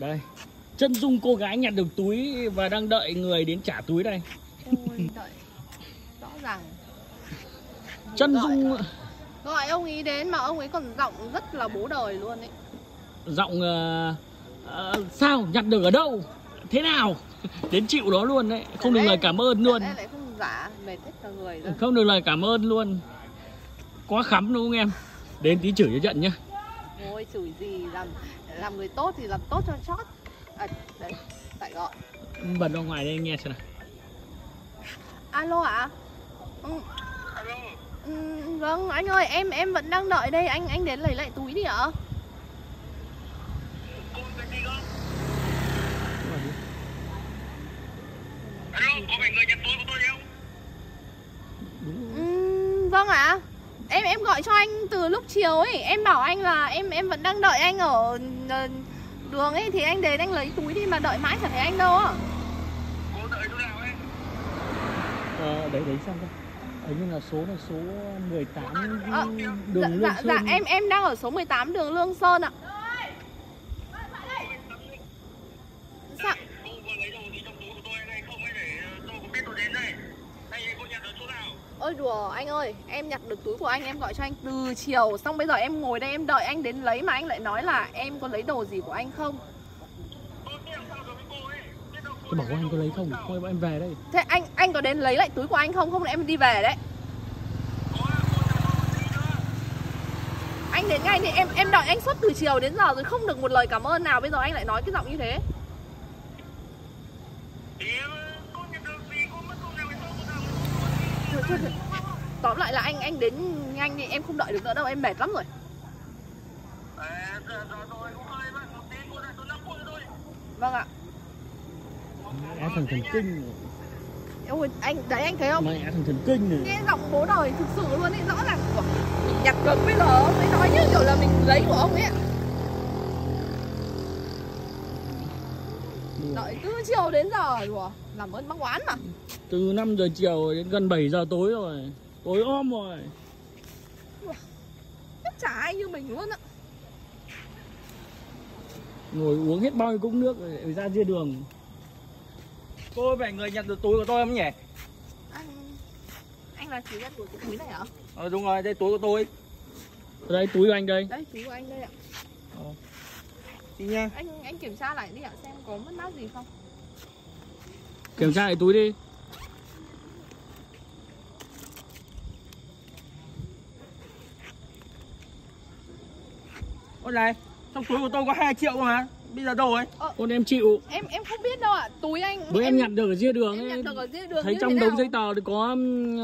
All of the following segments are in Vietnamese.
Đây, chân dung cô gái nhặt được túi và đang đợi người đến trả túi đây. Ôi, đợi. Rõ ràng. Chân dung Gọi ông ý đến mà ông ấy còn giọng rất là bố đời luôn ấy. giọng sao nhặt được ở đâu, thế nào, đến chịu đó luôn đấy, không được lời cảm ơn luôn. Lại không giả, mệt hết cả người rồi. Không được lời cảm ơn luôn, quá khắm đúng không em? Đến tí chửi cho trận nhá. Ôi chửi gì, làm người tốt thì làm tốt cho chót. À, đấy, tại gọi. Bật ra ngoài đây nghe xem nào. Alo ạ? Alo. Vâng anh ơi, em vẫn đang đợi đây, anh đến lấy lại túi đi ạ. Cô cái gì không? Alo, có phải người nhận túi của tôi không? Vâng ạ. Em gọi cho anh từ lúc chiều ấy, em bảo anh là em vẫn đang đợi anh ở đường ấy, thì anh đến anh lấy túi đi mà đợi mãi chả thấy anh đâu ạ. Cô đợi chỗ nào ấy? Đấy xem coi. Hình như là số 18 đường Dạ, Lương Sơn. dạ em đang ở số 18 đường Lương Sơn ạ. Sao? Cô có lấy đồ gì trong túi của tôi hay không ấy để tôi có biết tôi đến đây. Hay cô nhận ở chỗ nào? Ôi đùa anh ơi, em nhặt được túi của anh, em gọi cho anh từ chiều, xong bây giờ em ngồi đây em đợi anh đến lấy mà anh lại nói là em có lấy đồ gì của anh không. Tôi biết làm sao rồi với cô ấy. Tôi bảo anh có lấy không? Thôi bọn em về đây. Thế anh có đến lấy lại túi của anh không? Không là em đi về đấy. Anh đến ngay thì em đợi anh suốt từ chiều đến giờ rồi không được một lời cảm ơn nào, bây giờ anh lại nói cái giọng như thế. Thì cô nhận được gì, cô mất công nào thì tôi Thôi. Tóm lại là anh đến nhanh đi, em không đợi được nữa đâu, em mệt lắm rồi. Giờ tôi cũng hơi bận một tí, cô đợi tôi 5 phút thôi. Vâng ạ. Mẹ thằng thần kinh. Ôi anh đấy, anh thấy không? Mẹ thằng thần kinh này. Nghe giọng bố đời thực sự luôn ấy, rõ ràng của mình nhặt được bây giờ ông ấy nói như kiểu là mình lấy của ông ấy ạ. Đợi từ chiều đến giờ đùa, làm ơn băng oán mà. Từ 5 giờ chiều đến gần 7 giờ tối rồi. Tối om rồi. Chắc chả ai như mình luôn ạ. Ngồi uống hết bao nhiêu cốc nước rồi ra ria đường. Cô phải người nhận được túi của tôi không nhỉ? Anh là chủ nhân của cái túi này hả? Đúng rồi, đây túi của tôi. Đây túi của anh đây. Đây túi của anh đây ạ. Đi nha. Anh kiểm tra lại đi ạ, xem có mất mát gì không. Kiểm tra lại túi đi. Ôi này, trong túi của tôi có 2 triệu mà. Bây giờ đâu ấy? Con em chịu. Em không biết đâu ạ. Túi anh Bữa em nhặt được ở ria đường ấy. Em nhặt được ở ria đường. Thấy trong đống giấy tờ thì có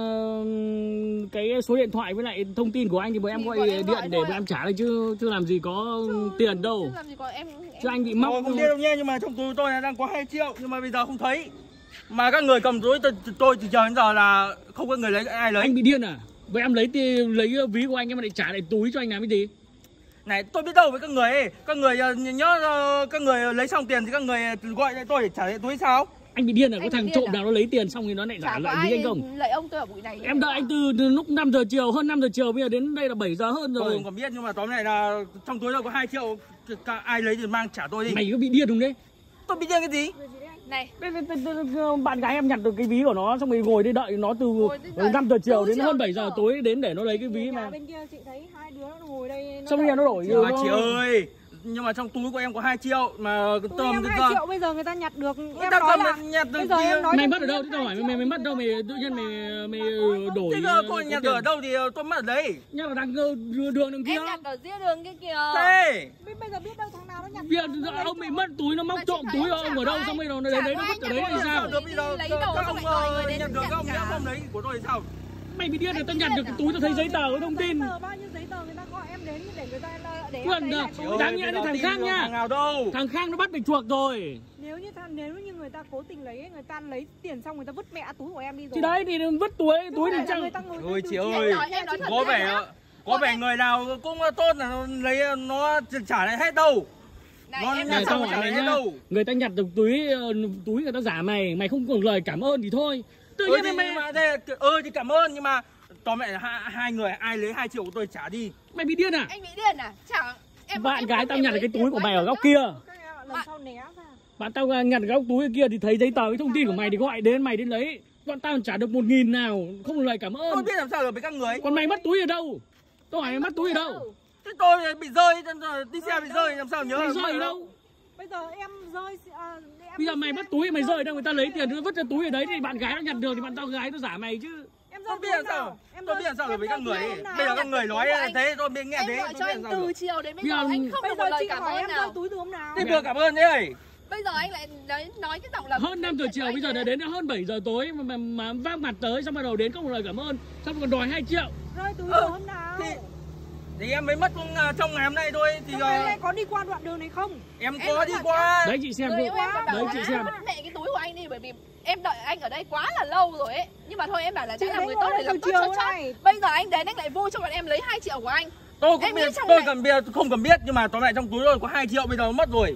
cái số điện thoại với lại thông tin của anh thì bữa em gọi điện để bữa em trả lại chứ làm gì có tiền đâu. Chứ làm gì có em Chứ anh bị móc. Không biết đâu nha, nhưng mà trong túi tôi đang có 2 triệu nhưng mà bây giờ không thấy. Mà các người cầm túi tôi từ chờ đến giờ là không có người lấy, ai lấy. Anh bị điên à? Vậy em lấy ví của anh em lại trả lại túi cho anh làm cái gì? Này, tôi biết đâu với các người ấy. Các người nhớ các người lấy xong tiền thì các người gọi lại tôi để trả lại túi sao? Anh bị điên à? Có Anh thằng trộm nào nó lấy tiền xong thì nó lại trả lại ví anh không? Lại ông tôi ở bụi này. Em đợi anh từ lúc 5 giờ chiều, hơn 5 giờ chiều, bây giờ đến đây là 7 giờ hơn rồi. Tôi không còn biết, nhưng mà tóm lại là trong túi tôi có 2 triệu. Ai lấy thì mang trả tôi đi. Mày có bị điên không đấy? Tôi bị điên cái gì? Này, bạn gái em nhặt được cái ví của nó xong rồi ngồi đây đợi nó từ 5 giờ chiều đến hơn 7 giờ tối đến để nó lấy cái ví mà. Bên kia chị thấy hai đứa nó ngồi đây. Xong bây giờ nó đổi Nhưng mà chị ơi, nhưng mà trong túi của em có 2 triệu mà túi em 2 triệu bây giờ người ta nhặt được. Người ta nói là nhặt được. Bây giờ em nói mày mất ở đâu? Tao hỏi mày mất đâu, mày tự nhiên mày đổi. Thế giờ tôi nhặt được ở đâu thì tôi mất ở đấy. Nhặt ở đằng đường đằng kia. em nhặt ở ria đường kia kìa. Thế bây giờ biết đâu thằng nào nó nhặt. Bây giờ ông bị mất túi, nó móc trộm túi ông ở đâu, xong bây giờ nó đến đấy nó vứt ở đấy thì sao? bây giờ các ông nhặt được, các ông nhớ không lấy của tôi thì sao? Mày bị điên rồi, tao nhặt được cái túi, tao thấy giấy tờ có thông tin. Bao nhiêu giấy tờ người ta gọi em đến để người ta để Đáng nhẽ là thằng khác nha. Thằng nào đâu? Thằng khác nó bắt mày chuộc rồi. Nếu như người ta cố tình lấy, người ta lấy tiền xong người ta vứt mẹ túi của em đi rồi. Thì đấy thì vứt túi thì chẳng. Ôi chị ơi, có vẻ người nào cũng tốt là lấy nó trả lại hết đâu. Nó này tao hỏi mày nhá, người ta nhặt được túi người ta giả mày không còn lời cảm ơn thì thôi. Tự nhiên mày thì cảm ơn, nhưng mà tóm lại là hai người ai lấy 2 triệu của tôi trả đi. Mày bị điên à? Anh bị điên à? Chẳng bạn gái tao nhặt được cái túi của mày ở góc kia. lần sau né ra. Bạn tao nhặt cái ốc túi kia thì thấy giấy tờ cái thông tin của mày thì gọi đến mày đến lấy. Bọn tao trả được 1.000 nào, không lời cảm ơn. Tôi biết làm sao được với các người. Còn mày mất túi ở đâu? Tôi hỏi mày mất túi ở đâu? Thế tôi bị rơi, đi xe bị rơi làm sao nhớ. Mày rơi ở đâu? Bây giờ em rơi Bây giờ mày mất túi mày rơi ở đâu, người ta lấy tiền nó vứt ra túi ở đấy thì bạn gái nó nhặt được thì bạn tao gái nó giả mày chứ. Tôi biết làm sao. Tôi biết làm sao được với các người. Bây giờ các người nói thế tôi biết nghe thế. Em gọi cho anh từ chiều đến bây giờ Bây giờ anh không được một lời cảm ơn em rơi nào. túi từ hôm nào? Thế vừa cảm ơn đấy. Bây giờ anh lại nói cái giọng là Hơn 5 giờ chiều bây giờ đã đến hơn 7 giờ tối mà vác mặt tới xong bắt đầu đến có một lời cảm ơn, xong còn đòi 2 triệu. Rơi túi từ hôm nào? Thì em mới mất trong ngày hôm nay thôi thì Hôm nay em có đi qua đoạn đường này không? em có đi qua. Đấy chị xem cô. Đấy chị xem. mẹ cái túi của anh đi, bởi vì em đợi anh ở đây quá là lâu rồi ấy. Nhưng mà thôi em bảo là chắc là người tốt để làm tốt cho chắc. Bây giờ anh đến anh lại vui cho bọn em lấy 2 triệu của anh. Tôi cũng biết, tôi cần biết không cần biết nhưng mà tóm lại trong túi rồi có 2 triệu bây giờ mất rồi.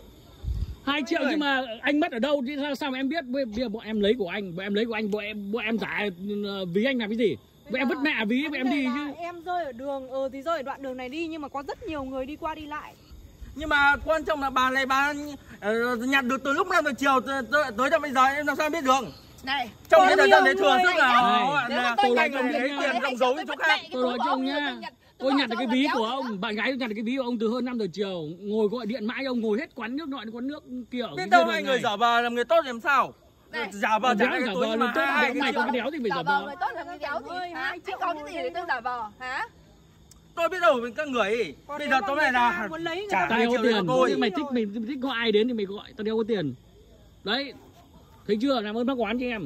2 triệu nhưng mà anh mất ở đâu chứ sao mà em biết? Bây giờ bọn em lấy của anh, bọn em trả ví anh làm cái gì? Bọn em vứt mẹ ví bọn em đi chứ. Em rơi ở đường, thì rơi ở đoạn đường này đi nhưng mà có rất nhiều người đi qua đi lại. Nhưng mà quan trọng là bà này bà nhặt được từ lúc 5 giờ chiều tới tận bây giờ em làm sao biết được? Này, trong cái thời gian đấy thường tức là tôi nói anh lấy tiền trong giấu chỗ khác. Tôi nói cho ông nha. Tôi nhặt được cái ví của ông, bạn gái tôi nhặt được cái ví của ông từ hơn 5 giờ chiều, ngồi gọi điện mãi ông ngồi hết quán nước nọ quán nước kia ở biết đâu hai người giả vờ làm người tốt thì làm sao? Giả vờ trả cái túi mà mày có cái đéo thì phải giả vờ. người tốt là người đéo gì hả? Anh có cái gì để tôi giả vờ hả? tôi biết đâu với các người ấy. Bây giờ tóm lại là trả Tao 2 đeo triệu có tiền, cho tôi. mày thích gọi ai đến thì mày gọi, tao đeo có tiền. Đấy. Thấy chưa? Làm ơn bác quán cho em.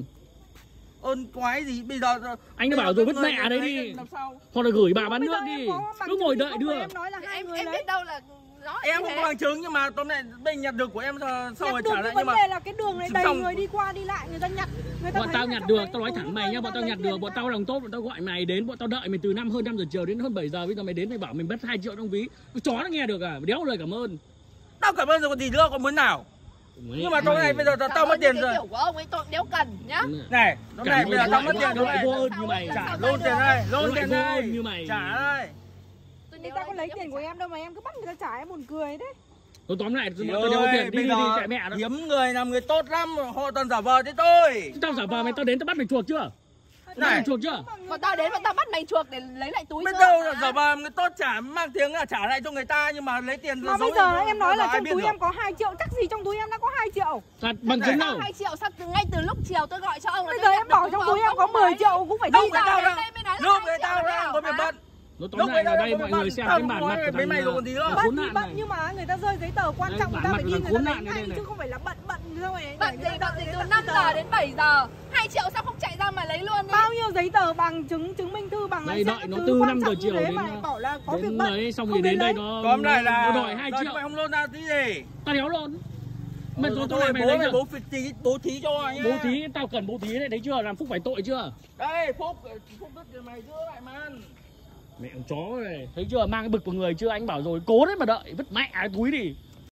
Ơn quái gì bây giờ anh đã bảo rồi vứt mẹ đấy đi, hoặc là gửi bà bán nước đi, cứ ngồi đợi đưa. Em nói là em biết đâu là nó em không có bằng chứng nhưng mà tóm lại bên nhặt được của em sau rồi trả lại. Nhưng mà vấn đề là cái đường này đầy người đi qua đi lại, người ta nhặt, bọn tao nhặt được, tao nói thẳng mày nhá, bọn tao nhặt được, bọn tao lòng tốt, bọn tao gọi mày đến, bọn tao đợi mày từ hơn 5 giờ chiều đến hơn 7 giờ, bây giờ mày đến mày bảo mình mất 2 triệu trong ví, chó nó nghe được à? Đéo lời cảm ơn. Tao cảm ơn rồi còn gì nữa, còn muốn nào? Nhưng mà tối nay bây giờ tao mất tiền rồi. Kiểu của ông ấy tôi đéo cần nhá. Này, tối nay bây giờ tao mất tiền rồi. Vô ơn như mày. Trả luôn tiền đây, luôn tiền đây. Như mày. Trả đây. Người ta có lấy tiền của em đâu mà em cứ bắt người ta trả, em buồn cười đấy. Tôi tóm lại tao đeo tiền đi chạy mẹ đó. Hiếm người làm người tốt lắm, họ toàn giả vờ thế thôi. Tao giả vờ mày, tao đến tao bắt mày chuộc chưa? Này chuộc chưa? Bọn tao đến bọn tao bắt mày chuộc để lấy lại túi. Biết đâu là giả vờ người tốt mang tiếng là trả lại cho người ta nhưng mà lấy tiền. Mà bây giờ em nói là trong túi em có 2 triệu, chắc gì trong túi em đã có 2 triệu. Bằng chứng đâu? 2 triệu sao ngay từ lúc chiều tôi gọi cho ông. Bây giờ em bảo trong túi em có 10 triệu cũng phải đi ra. Lúc người ta đang có việc bận. Nó tóm lại là đây mọi người xem cái bản mặt của mấy mày còn gì nữa. Bận nhưng mà người ta rơi giấy tờ quan trọng người ta phải đi, người ta lấy ngay chứ không phải là bận rồi. Bận gì từ 5 giờ đến 7 giờ. 2 triệu sao không chạy ra mà lấy luôn đi. Bao nhiêu giấy tờ bằng chứng minh thư bằng đây đợi nó từ 5 giờ chiều đến bảo là có việc bận đấy, xong rồi đến đây nó tóm lại là đòi 2 triệu. Mày không lôn ra tí gì. Tao đéo lộn. Mày tôi lại mày lấy bố thí cho nhá. Bố thí, tao cần bố thí đấy, thấy chưa? Làm Phúc phải tội chưa? Đây, Phúc đứt mày giữ lại man. Mẹ con chó này, thấy chưa? Mang cái bực của người chưa? Anh bảo rồi, cố đấy mà đợi, vứt mẹ cái túi đi.